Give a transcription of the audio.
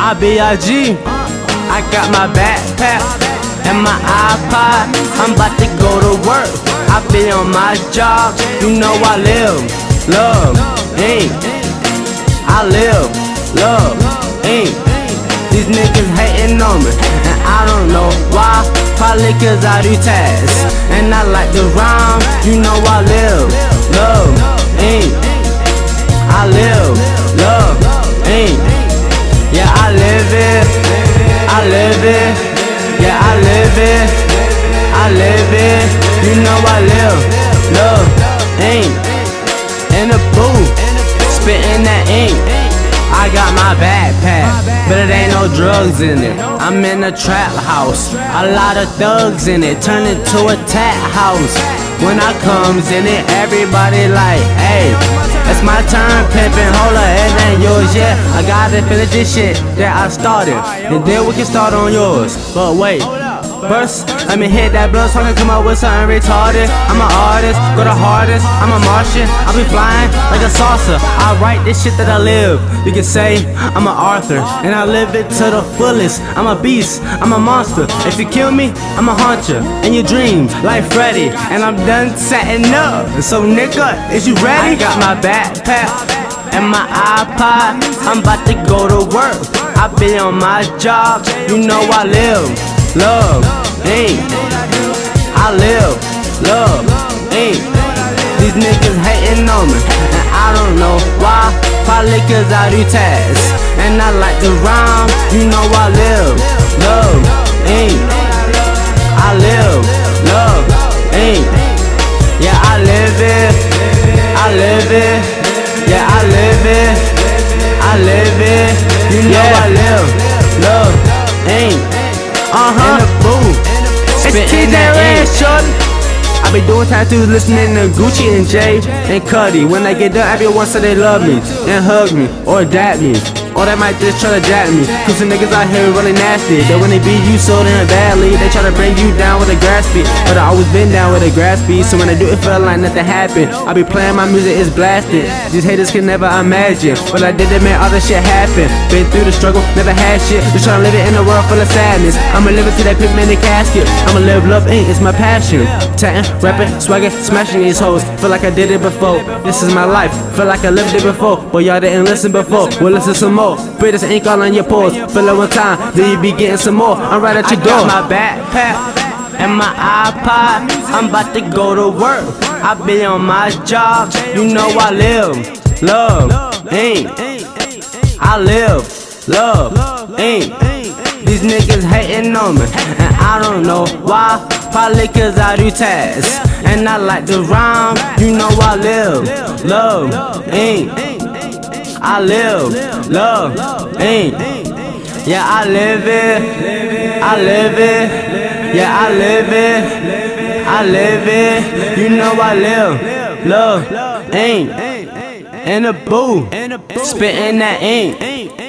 I B.I.G. I got my backpack and my iPod. I'm about to go to work. I be on my job. You know I live, love, ain't. I live, love, ain't. These niggas hating on me, and I don't know why. Probably cause I do tasks, and I like to rhyme. You know I live, love, ain't. I live, love, ain't. Yeah, I live it, I live it. Yeah, I live it, I live it. You know I live, love, ain't. In the booth, spitting that ink. I got my backpack, but it ain't no drugs in it. I'm in a trap house, a lot of thugs in it, turn it to a tat house. When I comes in it, everybody like, hey, it's my turn, pimpin', hold up, it ain't yours yet. I gotta finish this shit that I started, and then we can start on yours. But wait, first, let me hit that blood so I can come up with something retarded. I'm an artist, go the hardest, I'm a Martian, I'll be flying like a saucer. I write this shit that I live. You can say I'm an Arthur, and I live it to the fullest. I'm a beast, I'm a monster. If you kill me, I'm a haunt you in your dreams like Freddy. And I'm done setting up, so nigga, is you ready? I got my backpack and my iPod. I'm about to go to work. I be on my job. You know I live, love, ain't. I live, love, ain't. These niggas hating on me, and I don't know why. Probably cause I do tasks, and I like to rhyme. You know I live, love, ain't. I live, love, ain't. Yeah, I live it, I live it. Yeah, I live it, I live it. You know I live, love, ain't. In the booth, it's TJ Red, shorty. I be doing tattoos, listening to Gucci and Jay and Cudi. When I get done, everyone say they love me and hug me or dap me, or they might just try to jab me. Cause the niggas out here really nasty. That when they beat you so damn badly, they try to bring you down with a grass beat. But I always been down with a grass beat, so when I do it feel like nothing happened. I be playing my music, it's blasted. These haters can never imagine what I did to make all this shit happen. Been through the struggle, never had shit, just tryna live it in a world full of sadness. I'ma live it to that pigmented casket. I'ma live love, ain't, it's my passion. Tatting, rapping, swagging, smashing these hoes. Feel like I did it before, this is my life. Feel like I lived it before, but y'all didn't listen before. Well, listen some more. Spit this ink all on your pores. Fill it one time, then you be getting some more. I'm right at your door. I got my backpack and my iPod. I'm about to go to work. I be on my job. You know I live, love, ain't. I live, love, ain't. These niggas hating on me, and I don't know why. Probably cause I do tasks, and I like to rhyme. You know I live, love, ain't. I live, love, ain't. Yeah, I live it, I live it. Yeah, I live it, I live it. You know I live, love, ain't. In the booth, spitting that ink.